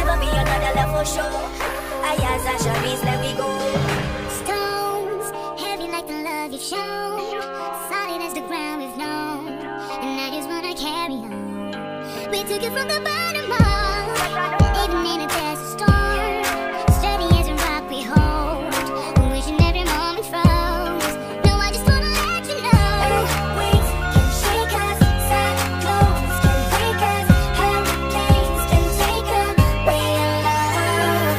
never be another love for sure. Iyaz and Charice, let we go. Stones, heavy like the love you've shown, solid as the ground we've known, and I just wanna carry on. We took it from the bottom up, even in a desert storm, steady as a rock we hold, wishing every moment froze. No, I just wanna let you know. Earthquakes can shake us, cyclones can break us, hurricanes can take away our love.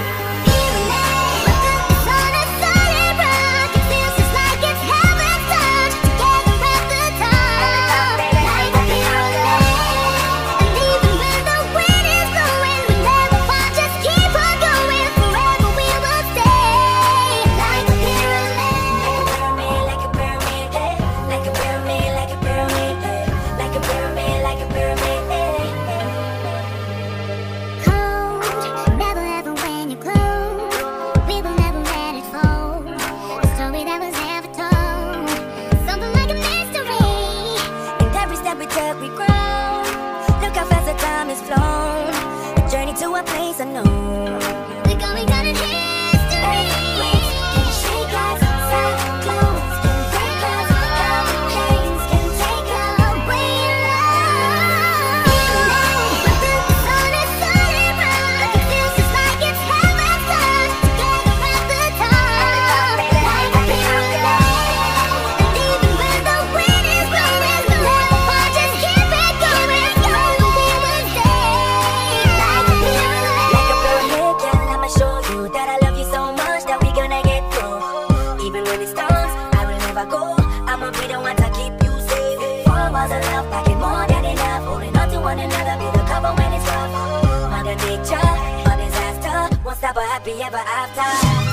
Pyramids on a solid rock, it feels just like it's heaven's touch. Together at the top, like a pyramid. And even when the wind is blowing, we never fall, just keep on going. Forever we will stay, like a pyramid. Like a pyramid, like a pyramid, like a pyramid, like a pyramid, like a pyramid, like a pyramid. Cold, never ever when you're close, we will never let it fold. A story that was never told, something like a mystery. In every step we took, we grow. Look how fast the time has flown. A journey to a place unknown. We're going down in history. Earthquakes can shake us, cyclones can break us, hurricanes can take away love. Pyramids on a solid rock, it feels just like it's heaven's touch. Together at the top, like a pyramid. And even when the wind is blowing, we'll never fall, just keep it going. Forever we will stay, like a pyramid. Like a pyramid, girl, I'ma show you that I love you so much that we gonna get through. Even when it storms, I will never go. I'ma be the one to keep you safe. 4 walls of love, packing more than enough. Holding on to one another, be the cover when it's rough. Mother nature, a disaster, won't stop a happy ever after.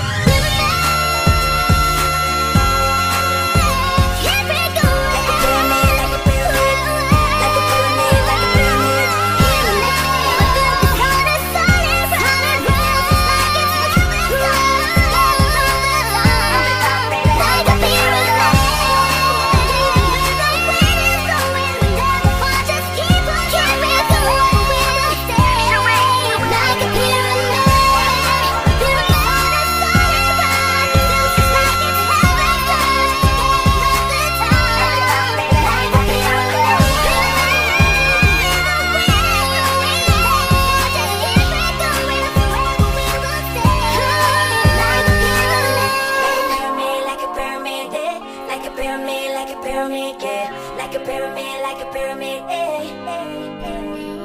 Keep it going. Like a pyramid, like a pyramid, like a pyramid, like a pyramid. On a solid rock, like it's heaven's touch. Like a pyramid. And even when the wind is blowing, we never fall, just keep on going. Forever we will stay, like a pyramid. On a solid rock, it feels just like it's heaven's touch. Together at the top, like a pyramid. Like a pyramid, like a pyramid, like a pyramid, yeah. Like a pyramid, like a pyramid, eh.